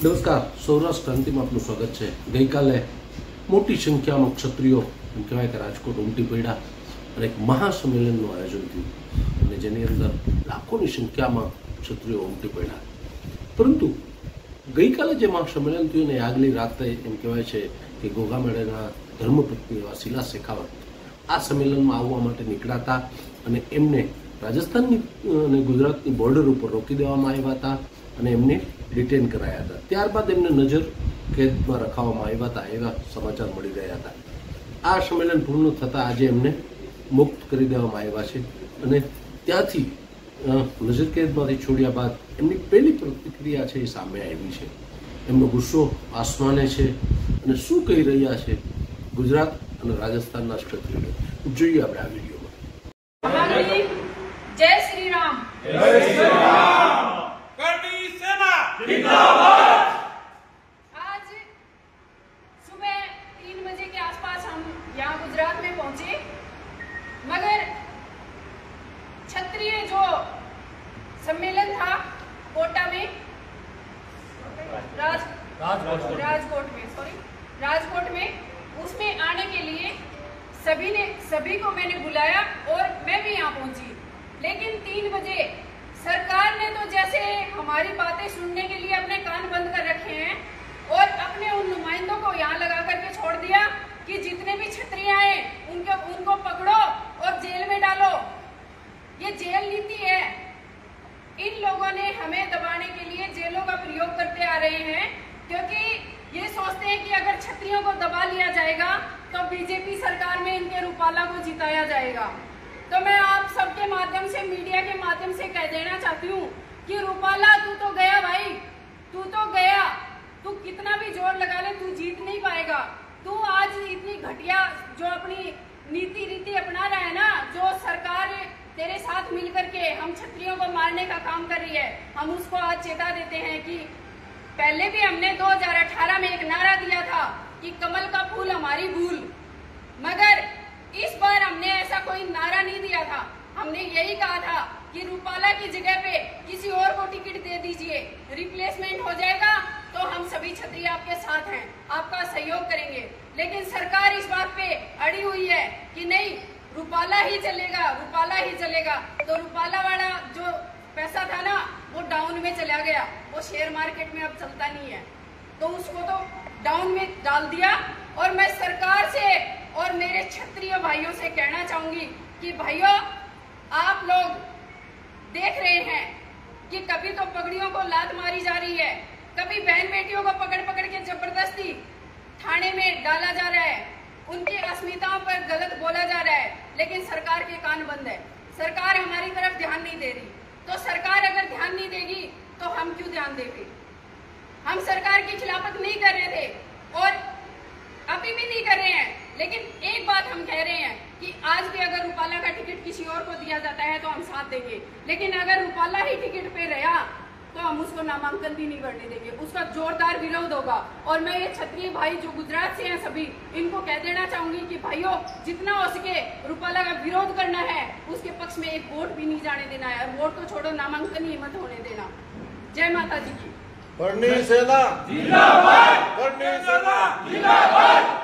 નમસ્કાર, સૌરાષ્ટ્ર ક્રાંતિમાં આપનું સ્વાગત છે। ગઈકાલે મોટી સંખ્યામાં ક્ષત્રિયો એમ કહેવાય કે રાજકોટ ઉમટી પડ્યા અને એક મહાસંમેલનનું આયોજન થયું અને જેની અંદર લાખોની સંખ્યામાં ક્ષત્રિયો ઉમટી પડ્યા। પરંતુ ગઈકાલે જે મહાસંમેલન થયું ને આગલી રાતે એમ કહેવાય છે કે ઘોઘામેળાના ધર્મપત્ની એવા શીલા શેખાવત આ સંમેલનમાં આવવા માટે નીકળ્યા હતા અને એમને રાજસ્થાનની અને ગુજરાતની બોર્ડર ઉપર રોકી દેવામાં આવ્યા હતા અને એમને ડિટેન કરાયા હતા। ત્યારબાદ એમને નજર કેદમાં રખાવવામાં આવ્યા હતા એવા સમાચાર મળી રહ્યા હતા। આ સંમેલન પૂર્ણ થતાં આજે એમને મુક્ત કરી દેવામાં આવ્યા છે અને ત્યાંથી નજર કેદમાંથી છોડ્યા બાદ એમની પહેલી પ્રતિક્રિયા છે એ સામે આવી છે। એમનો ગુસ્સો આસમાને છે અને શું કહી રહ્યા છે ગુજરાત અને રાજસ્થાનના ક્ષત્રિયો જોઈએ આપણે આ વિડીયોમાં। जय श्री राम। जय श्री राम। करनी सेना जिंदाबाद। आज सुबह 3 बजे के आसपास हम यहाँ गुजरात में पहुंचे, मगर क्षत्रिय जो सम्मेलन था कोटा में राजकोट में उसमें आने के लिए सभी को मैंने बुलाया और मैं भी यहाँ पहुंची। लेकिन 3 बजे सरकार ने तो जैसे हमारी बातें सुनने के लिए अपने कान बंद कर रखे हैं और अपने उन नुमाइंदों को यहाँ लगा करके छोड़ दिया कि जितने भी क्षत्रिय आए उनको पकड़ो और जेल में डालो। ये जेल नीति है। इन लोगों ने हमें दबाने के लिए जेलों का प्रयोग करते आ रहे हैं, क्योंकि ये सोचते हैं कि अगर क्षत्रियों को दबा लिया जाएगा तो बीजेपी सरकार में इनके रूपाला को जिताया जाएगा। तो मैं आप सबके माध्यम से, मीडिया के माध्यम से कह देना चाहती हूँ कि रूपाला तू तो गया भाई, तू तो गया। तू कितना भी जोर लगा ले तू जीत नहीं पाएगा। तू आज इतनी घटिया जो अपनी नीति रीति अपना रहा है ना, जो सरकार तेरे साथ मिलकर के हम क्षत्रियों को मारने का काम कर रही है, हम उसको आज चेता देते हैं कि पहले भी हमने 2018 में एक नारा दिया था कि कमल का फूल हमारी भूल, मगर इस बार हमने ऐसा कोई नारा नहीं दिया था। हमने यही कहा था कि रूपाला की जगह पे किसी और को टिकट दे दीजिए, रिप्लेसमेंट हो जाएगा तो हम सभी क्षत्रिय आपके साथ हैं, आपका सहयोग करेंगे। लेकिन सरकार इस बात पे अड़ी हुई है कि नहीं, रूपाला ही चलेगा, रूपाला ही चलेगा। तो रूपाला वाला जो पैसा था ना वो डाउन में चला गया, वो शेयर मार्केट में अब चलता नहीं है, तो उसको तो डाउन में डाल दिया। और मैं सरकार से और मेरे क्षत्रिय भाइयों से कहना चाहूंगी कि भाइयों, आप लोग देख रहे हैं कि कभी तो पगड़ियों को लात मारी जा रही है, कभी बहन बेटियों को पकड़ पकड़ के जबरदस्ती थाने में डाला जा रहा है, उनकी अस्मिताओं पर गलत बोला जा रहा है, लेकिन सरकार के कान बंद है। सरकार हमारी तरफ ध्यान नहीं दे रही। तो सरकार अगर ध्यान नहीं देगी तो हम क्यों ध्यान देंगे? हम सरकार की खिलाफत नहीं कर रहे थे और अभी भी नहीं कर रहे हैं, लेकिन एक बात हम कह रहे हैं कि आज भी अगर रूपाला का टिकट किसी और को दिया जाता है तो हम साथ देंगे, लेकिन अगर रूपाला ही टिकट पे रहा तो हम उसको नामांकन भी नहीं करने देंगे। उसका जोरदार विरोध होगा। और मैं ये क्षत्रिय भाई जो गुजरात से हैं सभी, इनको कह देना चाहूंगी कि भाइयों, जितना हो सके रूपाला का विरोध करना है, उसके पक्ष में एक वोट भी नहीं जाने देना है, और वोट तो छोड़ो, नामांकन ही मत होने देना। जय माता जी की। करनी सेना जिंदाबाद। करनी सेना जिंदाबाद।